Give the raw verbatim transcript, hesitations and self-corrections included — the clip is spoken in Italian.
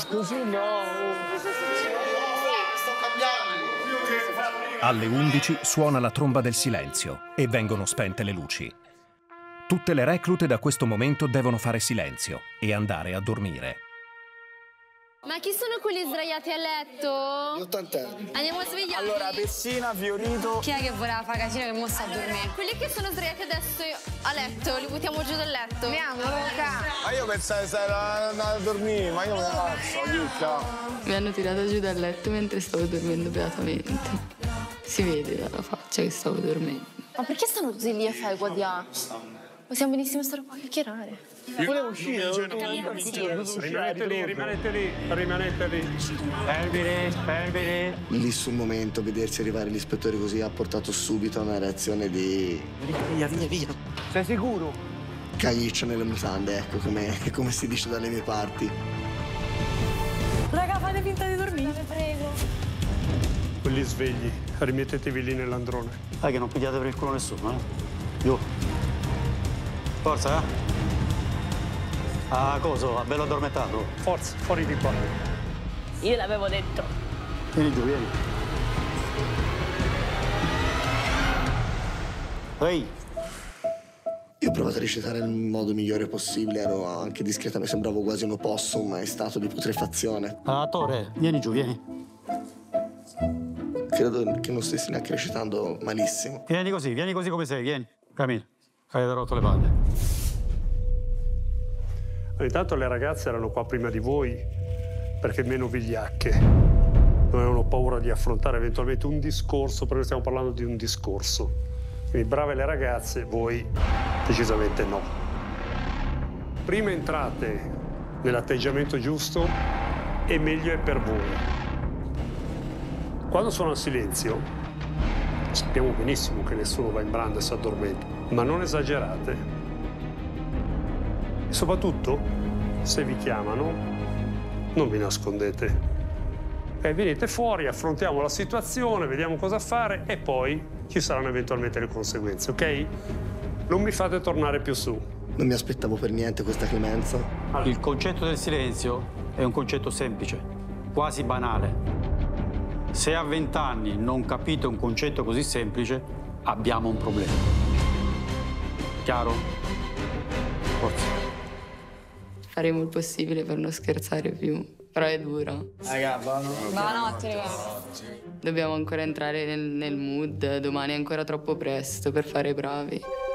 Così no. Sto cambiando. Alle undici suona la tromba del silenzio e vengono spente le luci. Tutte le reclute da questo momento devono fare silenzio e andare a dormire. Ma chi sono quelli sdraiati a letto? Gli ottantenni. Andiamo a svegliarli. Allora, Pessina, Fiorito. Chi è che voleva fare casino che mo sta a dormire? Quelli che sono sdraiati adesso a letto, li buttiamo giù dal letto. Andiamo, Luca. Ma io pensavo che sei andata a dormire, ma io me ne faccio, Luca. Mi hanno tirato giù dal letto mentre stavo dormendo beatamente. Si vede dalla faccia che stavo dormendo. Ma perché stanno tutti lì a fare qua di là? Possiamo benissimo stare qua a chiacchierare. Volevo uscire. Rimanete lì, rimanete lì, rimanete lì. Fermine, fermine. Lì sul momento, vedersi arrivare l'ispettore così ha portato subito a una reazione di... Via, via, via. Sei sicuro? Caiccia nelle mutande, ecco, come, come si dice dalle mie parti. Raga, fate finta di dormire, prego. Quelli svegli, rimettetevi lì nell'androne. Dai che non pigliate per il culo nessuno, eh? Giù. Forza, eh? Ah, coso, ha bello addormentato. Forza, fuori di qua. Io l'avevo detto. Vieni giù, vieni. Ehi! Io ho provato a recitare nel modo migliore possibile, ero anche discretamente, sembravo quasi un opossum, ma in stato di putrefazione. Ah, Tore, vieni giù, vieni. Credo che non stessi neanche recitando malissimo. Vieni così, vieni così come sei, vieni. Cammina. Hai rotto le palle. Intanto le ragazze erano qua prima di voi perché meno vigliacche. Non avevano paura di affrontare eventualmente un discorso, perché stiamo parlando di un discorso. Quindi brave le ragazze, voi decisamente no. Prima entrate nell'atteggiamento giusto e meglio è per voi. Quando sono al silenzio, sappiamo benissimo che nessuno va in branda e si addormenta, ma non esagerate. E soprattutto, se vi chiamano, non vi nascondete. E venite fuori, affrontiamo la situazione, vediamo cosa fare e poi ci saranno eventualmente le conseguenze, ok? Non mi fate tornare più su. Non mi aspettavo per niente questa clemenza. Il concetto del silenzio è un concetto semplice, quasi banale. Se a vent'anni non capite un concetto così semplice, abbiamo un problema. Chiaro? Forza. Faremo il possibile per non scherzare più, però è duro. Raga, Buonanotte, raga. Dobbiamo ancora entrare nel, nel mood, domani è ancora troppo presto per fare bravi.